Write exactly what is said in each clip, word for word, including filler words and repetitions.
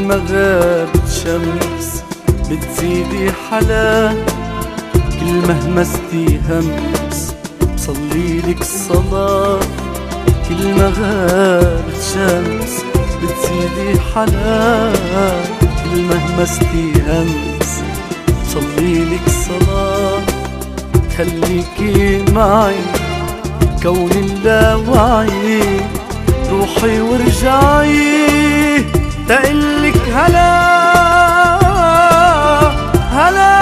ما غابت شمس بتزيدي حلا، كل ما همستي همس بصليلك الصلاة. كل ما غابت شمس بتزيدي حلا، كل ما همستي همس بصليلك الصلاة. خليكي معي كون اللاوعي، روحي وارجعي تقلك هلا هلا.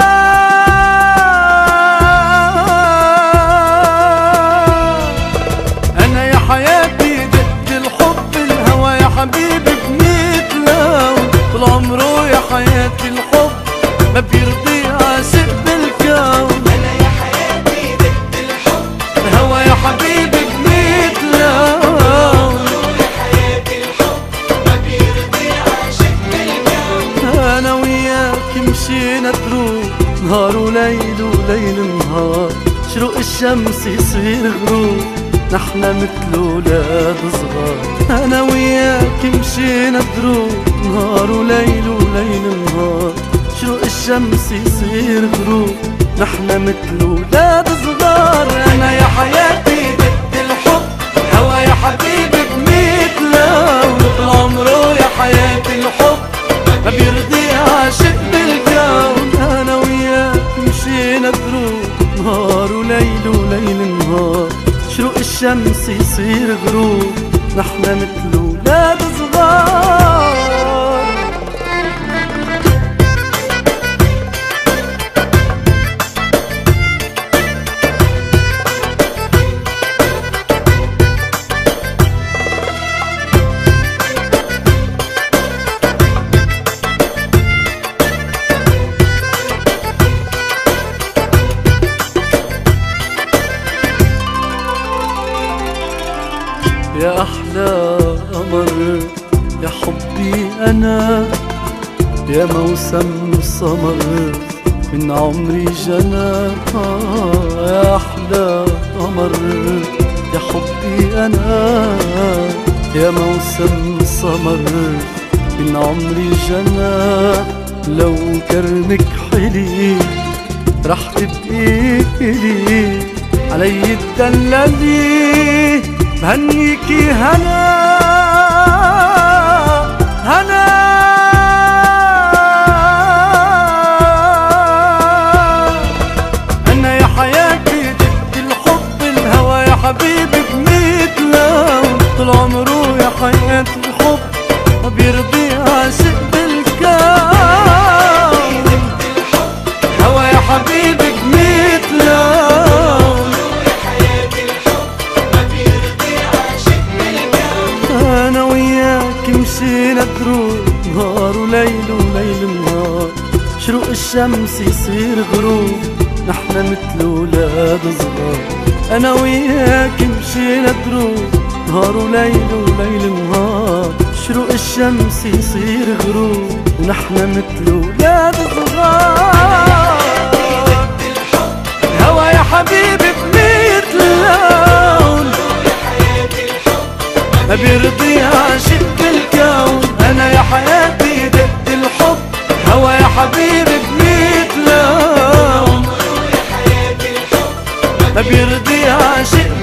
أنا يا حياتي دق الحب الهوى يا حبيبي بميت لون، طول عمره يا حياتي الحب ما بيرضي عاشق بالكون. أنا يا حياتي دق الحب الهوى يا حبيبي بميت لون، يا حياتي الحب ما بيرضي عاشق بالكون. أنا وياك مشينا دروب نهار وليل وليل نهار، شروق الشمس يصير غروب نحن مثل ولاد صغار. أنا وياك مشينا دروب نهار وليل وليل نهار، شروق الشمس يصير غروب نحن مثل ولاد صغار. أنا يا حياتي دق الحب هوا يا حبيبي بميت لون، طول عمره يا حياتي الحب ما بيرضي عاشق بالكون. أنا وياك مشينا دروب نهار وليل وليل نهار، شروق الشمس يصير غروب نحن مثل ولاد صغار. يا أحلى قمر يا حبي أنا، يا موسم سمر من عمري جنى. يا أحلى قمر يا حبي أنا، يا موسم سمر من عمري جنى. لو كرمك حلي رح تبقي إلي، علي الدلالي بهنيكي هنا هنا. أنا يا حياتي دق الحب الهوى يا حبيبي بميت لون، طول عمره يا حياتي الحب ما بيرضي عاشق بالكون. هوى يا حبيبي بميت لون، أنا وياك مشينا دروب نهار وليل وليل نهار، شروق الشمس يصير غروب نحن مثل ولاد صغار. أنا وياك مشينا دروب نهار وليل وليل نهار، شروق الشمس يصير غروب ونحن مثل ولاد صغار. الهوى يا حبيبي بميت لون، ما بيرضي عاشق بالكون. أنا يا حياتي دق الحب هوا يا حبيبي بميت لون، ما بيرضي عاشق